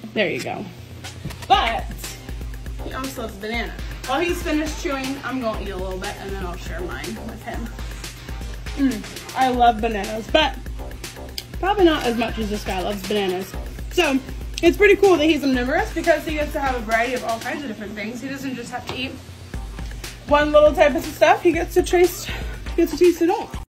There you go. But he also loves banana. While he's finished chewing, I'm going to eat a little bit and then I'll share mine with him. I love bananas, but probably not as much as this guy loves bananas. So it's pretty cool that he's omnivorous because he gets to have a variety of all kinds of different things. He doesn't just have to eat one little type of stuff. He gets to taste it all.